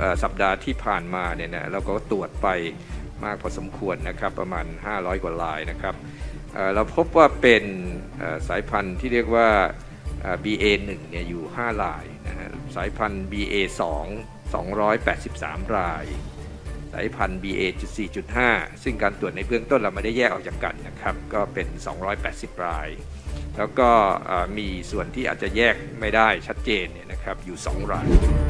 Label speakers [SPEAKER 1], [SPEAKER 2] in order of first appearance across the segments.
[SPEAKER 1] สัปดาห์ที่ผ่านมาเนี่ยนะเราก็ตรวจไปมากพอสมควรนะครับประมาณ500กว่ารายนะครับเราพบว่าเป็นสายพันธุ์ที่เรียกว่า BA1 เนี่ยอยู่5รายนะฮะสายพันธุ์ BA2 283รายสายพันธุ์ BA.4.5 ซึ่งการตรวจในเบื้องต้นเราไม่ได้แยกออกจากกันนะครับก็เป็น280รายแล้วก็มีส่วนที่อาจจะแยกไม่ได้ชัดเจนเนี่ยนะครับอยู่2ราย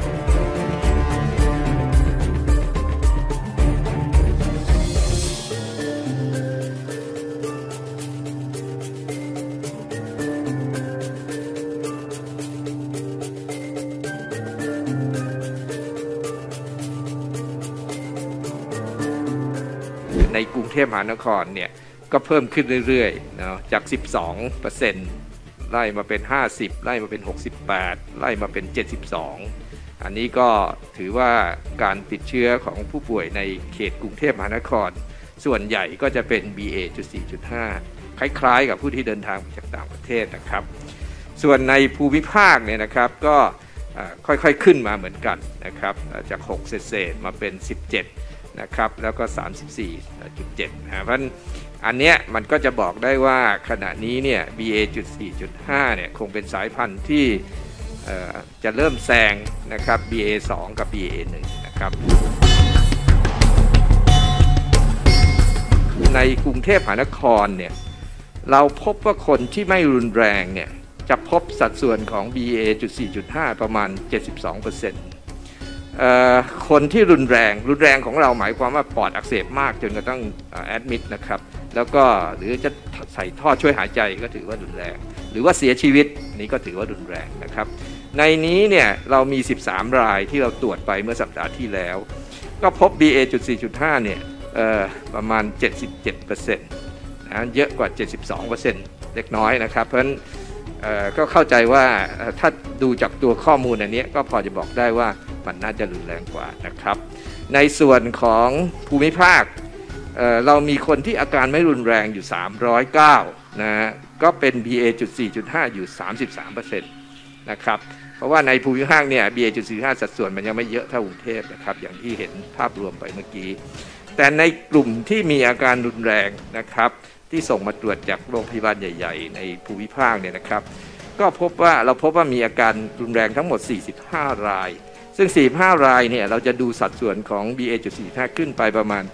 [SPEAKER 1] ในกรุงเทพมหานครเนี่ยก็เพิ่มขึ้นเรื่อยๆนะจาก 12% ไล่มาเป็น 50 ไล่มาเป็น 68 ไล่มาเป็น 72 อันนี้ก็ถือว่าการติดเชื้อของผู้ป่วยในเขตกรุงเทพมหานครส่วนใหญ่ก็จะเป็น BA.4.5 คล้ายๆกับผู้ที่เดินทางจากต่างประเทศนะครับส่วนในภูมิภาคเนี่ยนะครับก็ค่อยๆขึ้นมาเหมือนกันนะครับจาก6เศษมาเป็น17นะครับแล้วก็ 34.7 นะเพราะอันเนี้ยมันก็จะบอกได้ว่าขณะนี้เนี่ย BA.4.5 เนี่ยคงเป็นสายพันธุ์ที่จะเริ่มแซงนะครับ BA2 กับ BA1 นะครับในกรุงเทพมหานครเนี่ยเราพบว่าคนที่ไม่รุนแรงเนี่ยจะพบสัดส่วนของ BA.4.5 ประมาณ 72%คนที่รุนแรงของเราหมายความว่าปอดอักเสบมากจนกระทั่งแอดมิดนะครับแล้วก็หรือจะใส่ท่อช่วยหายใจก็ถือว่ารุนแรงหรือว่าเสียชีวิตนี่ก็ถือว่ารุนแรงนะครับในนี้เนี่ยเรามี13รายที่เราตรวจไปเมื่อสัปดาห์ที่แล้วก็พบ BA.4.5 เนี่ยประมาณ 77% นะเยอะกว่า 72% เล็กน้อยนะครับเพราะฉะนั้นก็เข้าใจว่าถ้าดูจากตัวข้อมูลอันนี้ก็พอจะบอกได้ว่ามันน่าจะรุนแรงกว่านะครับในส่วนของภูมิภาคเรามีคนที่อาการไม่รุนแรงอยู่309นะก็เป็น BA.4.5 อยู่ 33% นะครับเพราะว่าในภูมิภาคเนี่ย BA.4.5 สัดส่วนมันยังไม่เยอะเท่ากรุงเทพนะครับอย่างที่เห็นภาพรวมไปเมื่อกี้แต่ในกลุ่มที่มีอาการรุนแรงนะครับที่ส่งมาตรวจจากโรงพยาบาลใหญ่ๆในภูมิภาคเนี่ยนะครับก็พบว่ามีอาการรุนแรงทั้งหมด45รายซึ่ง45รายเนี่ยเราจะดูสัดส่วนของ BA.4.5 ขึ้นไปประมาณ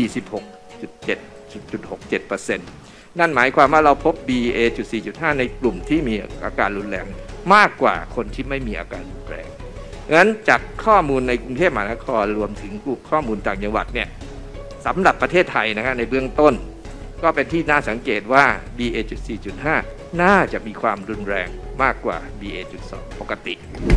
[SPEAKER 1] 46.67% นั่นหมายความว่าเราพบ BA.4.5 ในกลุ่มที่มีอาการรุนแรงมากกว่าคนที่ไม่มีอาการรุนแรงงั้นจากข้อมูลในกรุงเทพมหานครรวมถึงข้อมูลต่างจังหวัดเนี่ยสำหรับประเทศไทยนะครับในเบื้องต้นก็เป็นที่น่าสังเกตว่า BA.4.5 น่าจะมีความรุนแรงมากกว่า BA.2 ปกติ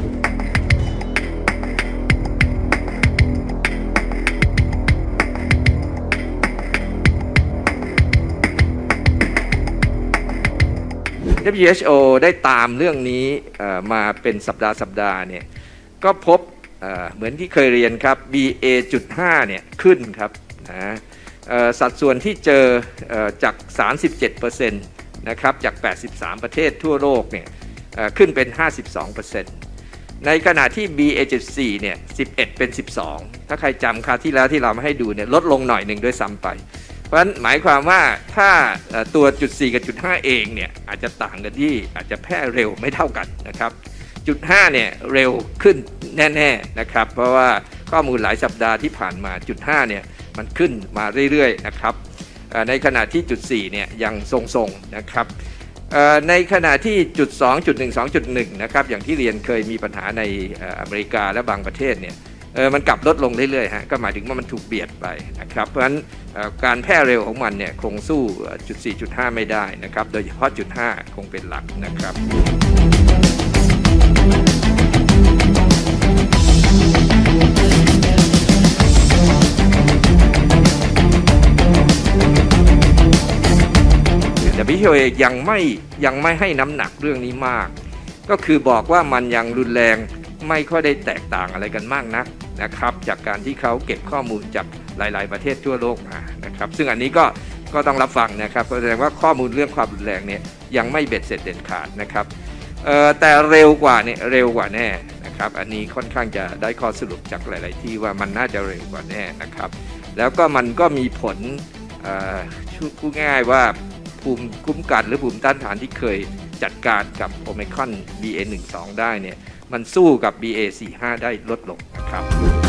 [SPEAKER 1] WHO ได้ตามเรื่องนี้มาเป็นสัปดาห์เนี่ยก็พบเหมือนที่เคยเรียนครับ BA.5 เนี่ยขึ้นครับนะสัดส่วนที่เจอจาก 37% นะครับจาก83ประเทศทั่วโลกเนี่ยขึ้นเป็น 52% ในขณะที่ BA.4 เนี่ย11เป็น12ถ้าใครจำคราวที่แล้วที่เรามาให้ดูเนี่ยลดลงหน่อยหนึ่งด้วยซ้ำไปเพราะฉะนั้นหมายความว่าถ้าตัวจุด4กับจุด5เองเนี่ยอาจจะต่างกันที่อาจจะแพร่เร็วไม่เท่ากันนะครับจุด5เนี่ยเร็วขึ้นแน่ๆนะครับเพราะว่าข้อมูลหลายสัปดาห์ที่ผ่านมาจุด5เนี่ยมันขึ้นมาเรื่อยๆนะครับในขณะที่จุด4เนี่ยยังทรงๆนะครับในขณะที่จุด2จุด1 2.1นะครับอย่างที่เรียนเคยมีปัญหาในอเมริกาและบางประเทศเนี่ยมันกลับลดลงเรื่อยๆฮะก็หมายถึงว่ามันถูกเบียดไปนะครับเพราะฉะนั้นการแพร่เร็วของมันเนี่ยคงสู้จุด4จุด5ไม่ได้นะครับโดยเฉพาะจุด5คงเป็นหลักนะครับแต่WHOยังไม่ให้น้ำหนักเรื่องนี้มากก็คือบอกว่ามันยังรุนแรงไม่ค่อยได้แตกต่างอะไรกันมากนักนะครับจากการที่เขาเก็บข้อมูลจากหลายๆประเทศทั่วโลกมานะครับซึ่งอันนี้ก็ต้องรับฟังนะครับแสดงว่าข้อมูลเรื่องความรุนแรงเนี่ยยังไม่เบ็ดเสร็จเด็ดขาดนะครับแต่เร็วกว่าเนี่ยเร็วกว่าแน่นะครับอันนี้ค่อนข้างจะได้ข้อสรุปจากหลายๆที่ว่ามันน่าจะเร็วกว่าแน่นะครับแล้วก็มันก็มีผลพูดง่ายว่าภูมิคุ้มกันหรือภูมิต้านทานที่เคยจัดการกับโอไมครอน BA.12 ได้เนี่ยมันสู้กับ BA.45 ได้ลดลงนะครับ